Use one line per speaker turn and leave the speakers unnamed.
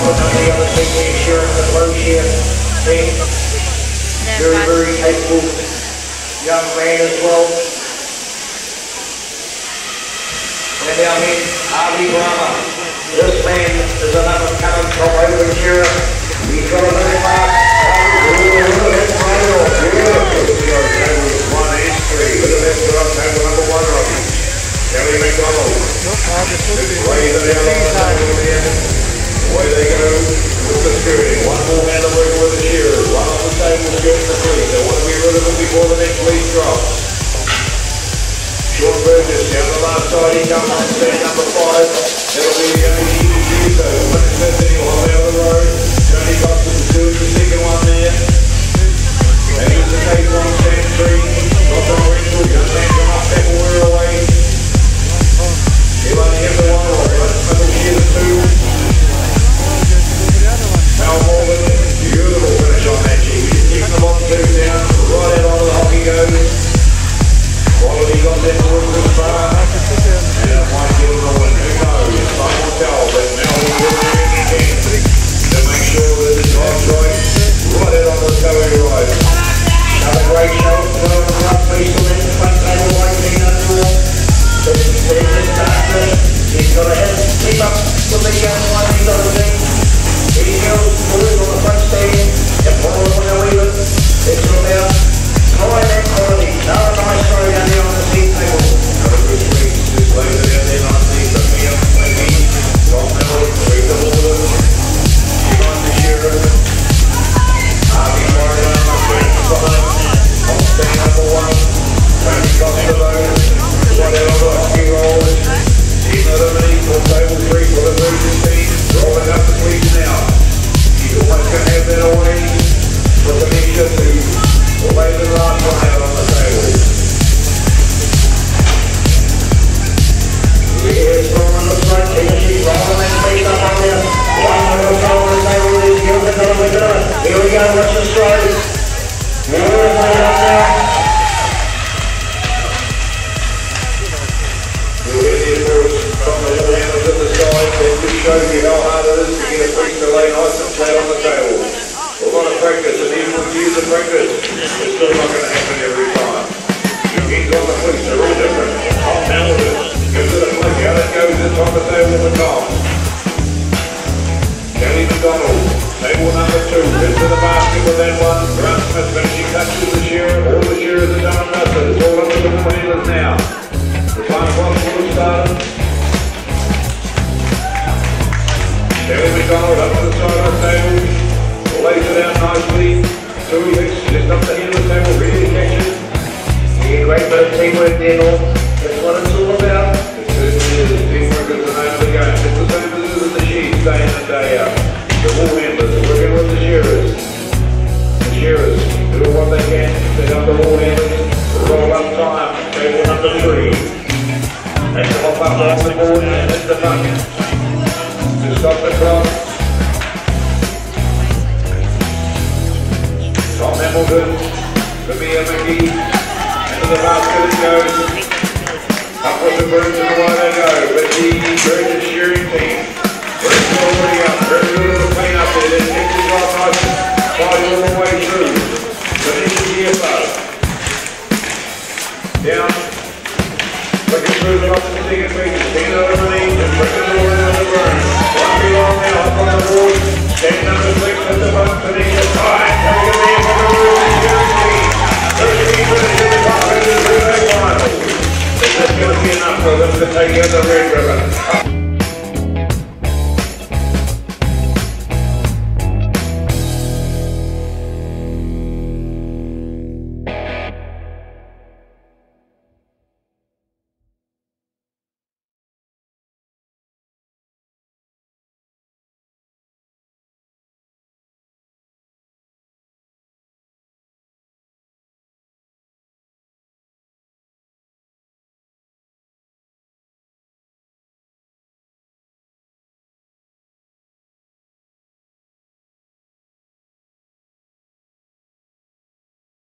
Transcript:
Robert, and the other team, the insurance and low share team. Very, very capable young man as well. And down here, Harvey Brahma. This man is an up-and-coming top over insurer. He's got a little mark. That's right off. One and three. Look at that for up table number one, Robbie. Kelly McDonald. Way down on the table there. Away they go with the security. One more man to work with the shearers. One on the table skirting the fleet. They want to be rid of them before the next lead drops. Sean Burgess down the last side. He comes on stand number 5. It'll be the only easy so when it says he'll hold out the road. Johnny Coxon is doing the second one there. And here's the take on stand 3. Not on Rachel. Young man from up Appleware away. He'll only have the one or middle shear the 2. Now Morgan, beautiful finish on that G. He's kicking the bottom 2 down. Right out onto the hockey goes. Quality got that towards the far. And it might give him a win. Who knows? Time will tell. But now he'll do everything he can to make sure that his drive's right. Right out onto the Toey Ride. Another great show. Well, the rough piece of it. Front table right being under. He's got a head. Keep up with the young one. He's got a thing. He goes forward on the front stadium. And follow on the lever. It's from there. Try that quality. Another nice throw down there on the seat table. Another good swing. Just lays it down there nicely. But me up, maybe. Top middle. Read the water. Keep on the shearer. Harvey Warren on the first follow. On stand number 1. Tony Costa load. Right out on the hockey roll. Team eliminated for table 3 for the Virgin team. Rolling up the sleeves now. He's almost going to have that away. For the mixture to lay the last one out on the table. Here's Roman looks like she's rolling that face up on there. One little toe on the table is Gilbert on the winner. Here we go, watch the stride. Here we go now. You'll hear the applause from the little handles at the side. That just shows you how hard it is to get a piece to lay nice and flat on the table. A lot of practice, and even with years of practice, it's still not going to happen every time. He's on the fleece, they're all different. Tom Hamilton gives it a flick, out it goes, it's on the table with Tom. Kelly McDonald, table number 2, into the basket with that one. Grant Smith finishing touches the shearer, all the shearers are done and dusted, it's all up to the handlers now. The time clock will start. Kelly McDonald up to the side of the table. Lays it out nicely. 2 hits just up the end of the table, really catch it. Yeah, great bit of teamwork there, Norm. That's what it's all about. It certainly is. Teamwork is the name of the game. It's the same as it is in the sheets, day in and day out. The wool handlers are working with the shearers. The shearers do what they can. Set up the wool handlers. Roll up time. Table number 3. They come up on the board and hit the bucket. To stop the clock. Tom Hamilton, Camille McGee, into the basket it goes. Up with the birds and away they go. But the Burgess shearing team, Burgess already up, very good little clean up there. Then takes it off nice, fight all the way through. Finish the EFO. Down, looking through the off the second beat. Stand over the knee, and bring it all into the burn. One belong now, up on the board. Stand number 6 at the bump, finish it high. Take it there for the Burgess shearing team. 13 minutes in the top into the relay final. Is this going to be enough for them to take out the red ribbon?